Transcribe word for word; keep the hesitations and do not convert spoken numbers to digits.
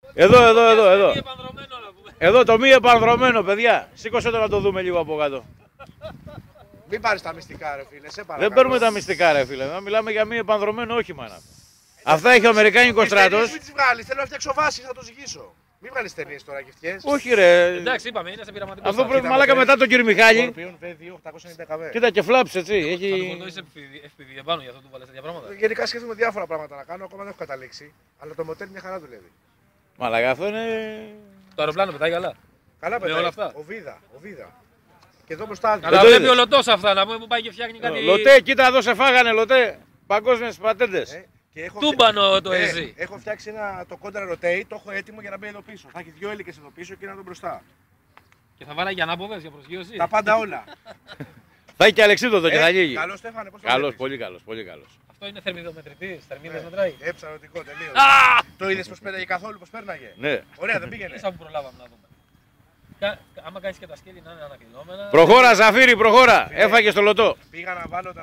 Εδώ, εδώ, εδώ, εδώ. Εδώ το μη επανδρωμένο, παιδιά. Σήκωσε το να το δούμε λίγο από κάτω. Μην πάρεις τα μυστικά, ρε φίλε. Σε Δεν παίρνουμε τα μυστικά, ρε φίλε. Μιλάμε για μη επανδρωμένο όχημα. Αυτά έχει ο Αμερικάνικος στράτος. Μην τις βγάλεις, θέλω να φτιάξω βάση, θα το ζυγίσω. Μην βγάλεις ταινίες τώρα και φτιές. Όχι, ρε. Εντάξει, είπαμε, είναι σε πειραματικό. Αυτό πρέπει μαλάκα μετά τον κύριο Μιχάλη. Κοίτα και φλάψε, έτσι. Έχει... Θα το εφ πι βι επάνω για αυτό που βάλες τέτοια πράγματα. Γενικά σκέφτομαι διάφορα πράγματα να κάνω, ακόμα δεν έχω καταλήξει. Αλλά το μοτέλ μια χαρά δουλεύει. Μαλάκα, αυτό είναι. Το αεροπλάνο πετάει καλά. Καλά πετάει. όλα αυτά. Ο Βίδα, ο Βίδα. Και εδώ μπροστά. Αλλά βλέπει ο Λωτός αυτά, να πούμε που πάει και φτιάχνει κάτι. Λωτέ, κοίτα εδώ σε φάγανε, Λωτέ. Παγκόσμιες πατέντες. Ε, και έχω Τούμπανο το ε, εσύ. Έχω φτιάξει ένα, το contra rotate, το έχω έτοιμο για να μπει εδώ πίσω. Θα έχει δύο έλικες εδώ πίσω και ένα εδώ μπροστά. Και θα βάλει για ανάποδες, για προσγείωση. Τα πάντα όλα. Θα έχει και αλεξίδωτο και θα γίνει. Καλώς, Στέφανε, πώς το Καλώς, βλέπεις? πολύ καλός, πολύ καλός. Αυτό είναι θερμιδομετρητής, θερμίδες μετράει. Ε, ψαρωτικό τελείως. Το είδες πως πέρναγε καθόλου, πως πέρναγε? Ναι. Ωραία, δεν πήγαινε. Ίσα που προλάβαμε να δούμε. Κα- Άμα κάνεις και τα σκέλη να είναι ανακλεινόμενα. Προχώρα, Ζαφύρι, προχώρα. Έφαγε στο Λωτό. Πήγα να βάλω τα